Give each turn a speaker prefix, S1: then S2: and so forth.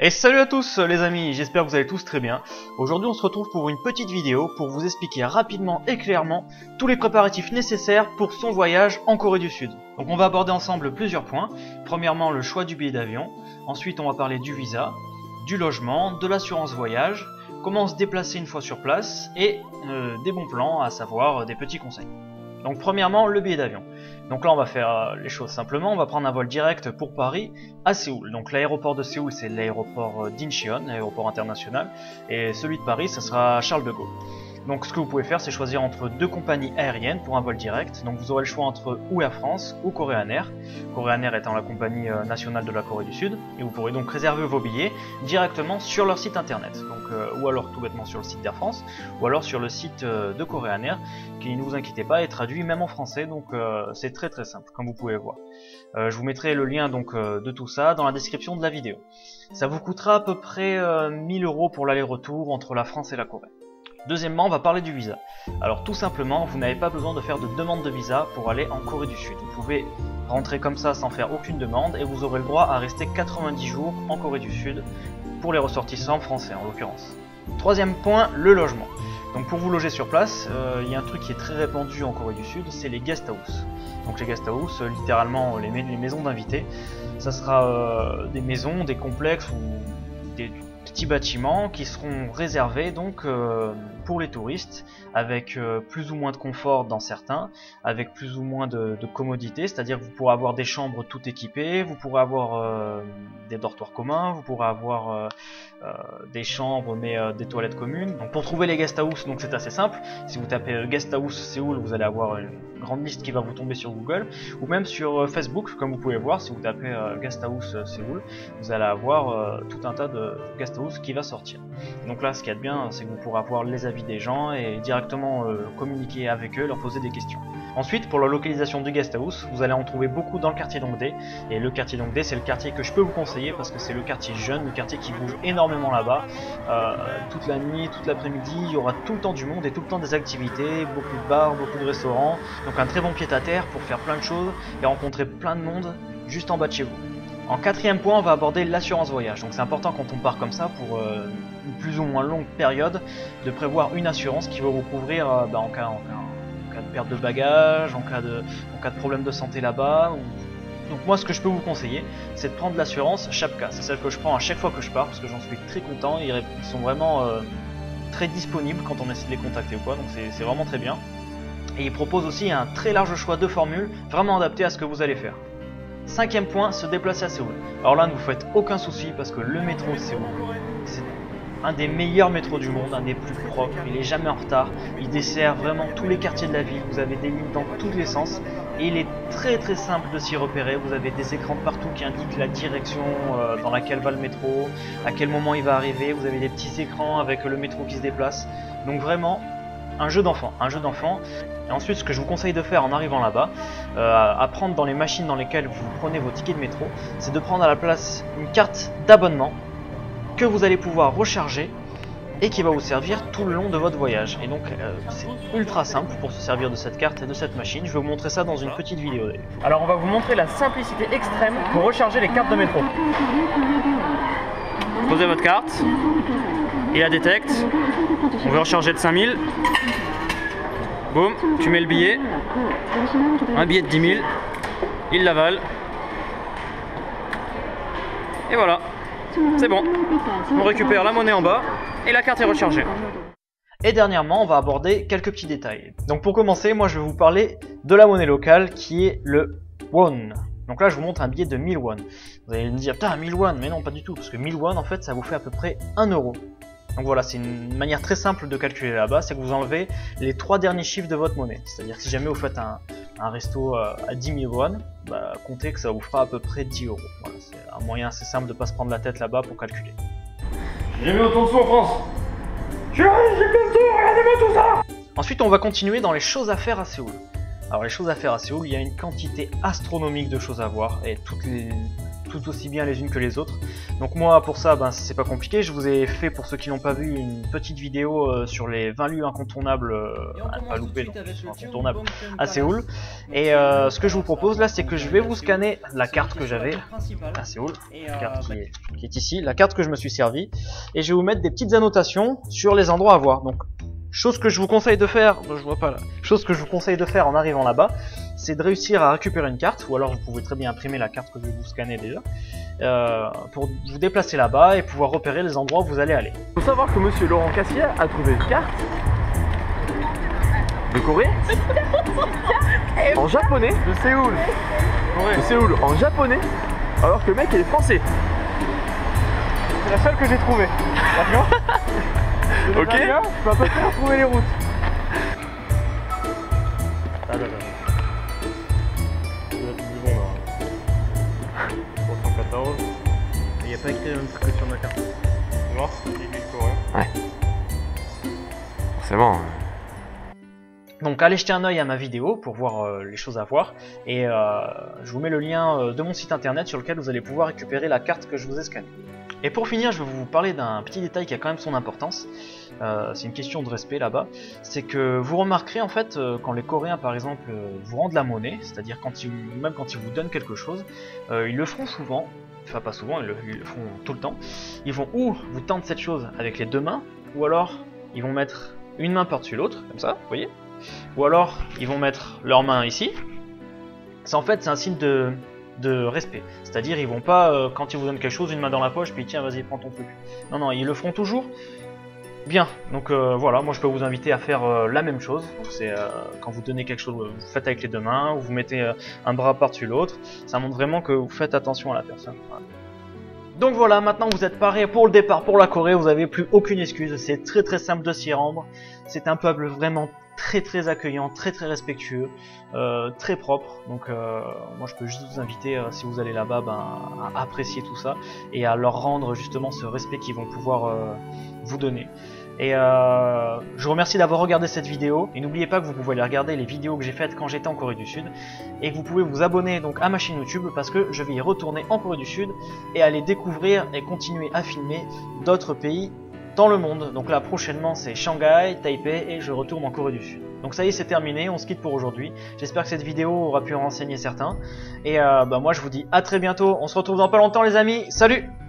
S1: Et salut à tous les amis, j'espère que vous allez tous très bien. Aujourd'hui on se retrouve pour une petite vidéo pour vous expliquer rapidement et clairement tous les préparatifs nécessaires pour son voyage en Corée du Sud. Donc on va aborder ensemble plusieurs points. Premièrement le choix du billet d'avion, ensuite on va parler du visa, du logement, de l'assurance voyage, comment se déplacer une fois sur place et des bons plans, à savoir des petits conseils. Donc premièrement le billet d'avion. Donc là on va faire les choses simplement, on va prendre un vol direct pour Paris à Séoul. Donc l'aéroport de Séoul c'est l'aéroport d'Incheon, l'aéroport international, et celui de Paris ça sera Charles de Gaulle. Donc ce que vous pouvez faire c'est choisir entre deux compagnies aériennes pour un vol direct. Donc vous aurez le choix entre ou Air France ou Korean Air. Korean Air étant la compagnie nationale de la Corée du Sud. Et vous pourrez donc réserver vos billets directement sur leur site internet. Donc, ou alors tout bêtement sur le site d'Air France, ou alors sur le site de Korean Air, qui ne vous inquiétez pas est traduit même en français. Donc c'est très simple comme vous pouvez voir. Je vous mettrai le lien donc de tout ça dans la description de la vidéo. Ça vous coûtera à peu près 1000 € pour l'aller-retour entre la France et la Corée. Deuxièmement, on va parler du visa. Alors tout simplement, vous n'avez pas besoin de faire de demande de visa pour aller en Corée du Sud. Vous pouvez rentrer comme ça sans faire aucune demande et vous aurez le droit à rester 90 jours en Corée du Sud pour les ressortissants français en l'occurrence. Troisième point, le logement. Donc pour vous loger sur place, il y a un truc qui est très répandu en Corée du Sud, c'est les guest house. Donc les guest house, littéralement les maisons d'invités. Ça sera des maisons, des complexes ou des petits bâtiments qui seront réservés donc pour les touristes, avec plus ou moins de confort dans certains, avec plus ou moins de commodité, c'est-à-dire que vous pourrez avoir des chambres tout équipées, vous pourrez avoir des dortoirs communs, vous pourrez avoir des chambres mais des toilettes communes. Donc pour trouver les guest house, donc c'est assez simple. Si vous tapez guest house Séoul, vous allez avoir une grande liste qui va vous tomber sur Google ou même sur Facebook, comme vous pouvez voir. Si vous tapez guest house Séoul, vous allez avoir tout un tas de guest house qui va sortir. Donc là, ce qu'il y a de bien, c'est que vous pourrez avoir les avis des gens et directement communiquer avec eux, leur poser des questions. Ensuite, pour la localisation du guest house, vous allez en trouver beaucoup dans le quartier d'Hongdae. Et le quartier d'Hongdae, c'est le quartier que je peux vous conseiller parce que c'est le quartier jeune, le quartier qui bouge énormément là-bas. Toute la nuit, toute l'après-midi, il y aura tout le temps du monde et tout le temps des activités, beaucoup de bars, beaucoup de restaurants. Donc un très bon pied-à-terre pour faire plein de choses et rencontrer plein de monde juste en bas de chez vous. En quatrième point, on va aborder l'assurance voyage. Donc c'est important quand on part comme ça pour une plus ou moins longue période de prévoir une assurance qui va vous couvrir en cas de perte de bagages, en cas de problème de santé là-bas. Donc moi ce que je peux vous conseiller c'est de prendre l'assurance Chapka. C'est celle que je prends à chaque fois que je pars parce que j'en suis très content. Ils sont vraiment très disponibles quand on essaie de les contacter ou quoi. Donc c'est vraiment très bien. Et ils proposent aussi un très large choix de formules vraiment adaptées à ce que vous allez faire. Cinquième point, se déplacer à Séoul. Alors là, ne vous faites aucun souci parce que le métro de Séoul, c'est un des meilleurs métros du monde, un des plus propres, il est jamais en retard, il dessert vraiment tous les quartiers de la ville, vous avez des lignes dans tous les sens et il est très simple de s'y repérer. Vous avez des écrans de partout qui indiquent la direction dans laquelle va le métro, à quel moment il va arriver, vous avez des petits écrans avec le métro qui se déplace, donc vraiment un jeu d'enfant. Et ensuite, ce que je vous conseille de faire en arrivant là-bas, à prendre dans les machines dans lesquelles vous prenez vos tickets de métro, c'est de prendre à la place une carte d'abonnement que vous allez pouvoir recharger et qui va vous servir tout le long de votre voyage. Et donc c'est ultra simple pour se servir de cette carte et de cette machine. Je vais vous montrer ça dans une petite vidéo. Alors on va vous montrer la simplicité extrême pour recharger les cartes de métro. Posez votre carte, il la détecte, on veut recharger de 5000. Boum, tu mets le billet, un billet de 10 000, il l'avale, et voilà, c'est bon, on récupère la monnaie en bas, et la carte est rechargée. Et dernièrement, on va aborder quelques petits détails. Donc pour commencer, moi je vais vous parler de la monnaie locale, qui est le won. Donc là je vous montre un billet de 1000 won. Vous allez me dire, putain 1000 won, mais non pas du tout, parce que 1000 won en fait ça vous fait à peu près 1 €. Donc voilà, c'est une manière très simple de calculer là-bas, c'est que vous enlevez les 3 derniers chiffres de votre monnaie. C'est-à-dire que si jamais vous faites un resto à 10 000 won, bah, comptez que ça vous fera à peu près 10 €. Voilà, c'est un moyen assez simple de ne pas se prendre la tête là-bas pour calculer.
S2: J'ai jamais autant de sous en France. J'ai plein de sous, regardez-moi tout ça.
S1: Ensuite, on va continuer dans les choses à faire à Séoul. Alors les choses à faire à Séoul, il y a une quantité astronomique de choses à voir et tout aussi bien les unes que les autres. Donc moi pour ça, ben, c'est pas compliqué, je vous ai fait, pour ceux qui n'ont pas vu, une petite vidéo sur les 20 lieux incontournables à ne pas louper, donc ils sont incontournables à Séoul. Et ce que je vous propose là, c'est que je vais vous scanner la carte que j'avais à Séoul, la carte qui est ici, la carte que je me suis servi, et je vais vous mettre des petites annotations sur les endroits à voir. Donc chose que je vous conseille de faire, je vois pas là, chose que je vous conseille de faire en arrivant là-bas, c'est de réussir à récupérer une carte, ou alors vous pouvez très bien imprimer la carte que je vais vous scanner déjà, pour vous déplacer là-bas et pouvoir repérer les endroits où vous allez aller.
S3: Il faut savoir que monsieur Laurent Cassier a trouvé une carte de Corée en japonais, de Séoul, en japonais, alors que le mec il est français.
S2: C'est la seule que j'ai trouvée. D'accord.
S3: Ok.
S2: Je peux à peu près retrouver les routes.
S1: Il n'y a pas écrit le même truc que sur ma carte.
S2: Non, c'est l'île coréen.
S3: Ouais. Forcément.
S1: Donc allez jeter un œil à ma vidéo pour voir les choses à voir, et je vous mets le lien de mon site internet sur lequel vous allez pouvoir récupérer la carte que je vous ai scannée. Et pour finir, je vais vous parler d'un petit détail qui a quand même son importance, c'est une question de respect là-bas, c'est que vous remarquerez en fait quand les Coréens par exemple vous rendent la monnaie, c'est-à-dire même quand ils vous donnent quelque chose, ils le feront souvent, enfin pas souvent, ils le feront tout le temps, ils vont ou vous tendre cette chose avec les deux mains, ou alors ils vont mettre une main par-dessus l'autre, comme ça, vous voyez, ou alors ils vont mettre leurs mains ici. En fait c'est un signe de respect, c'est-à-dire ils vont pas quand ils vous donnent quelque chose, une main dans la poche puis tiens vas-y prends ton truc, non non, ils le feront toujours bien. Donc voilà, moi je peux vous inviter à faire la même chose. C'est quand vous donnez quelque chose, vous faites avec les deux mains, ou vous mettez un bras par-dessus l'autre, ça montre vraiment que vous faites attention à la personne. Voilà. Donc voilà, maintenant vous êtes parés pour le départ pour la Corée, vous n'avez plus aucune excuse, c'est très très simple de s'y rendre, c'est un peuple vraiment très très accueillant, très très respectueux, très propre, donc moi je peux juste vous inviter, si vous allez là-bas, à apprécier tout ça, et à leur rendre justement ce respect qu'ils vont pouvoir vous donner. Et je vous remercie d'avoir regardé cette vidéo, et n'oubliez pas que vous pouvez aller regarder les vidéos que j'ai faites quand j'étais en Corée du Sud, et que vous pouvez vous abonner donc à ma chaîne YouTube, parce que je vais y retourner en Corée du Sud, et aller découvrir et continuer à filmer d'autres pays dans le monde. Donc là prochainement c'est Shanghai, Taipei, et je retourne en Corée du Sud. Donc ça y est, c'est terminé, on se quitte pour aujourd'hui. J'espère que cette vidéo aura pu renseigner certains, et moi je vous dis à très bientôt, on se retrouve dans pas longtemps les amis, salut!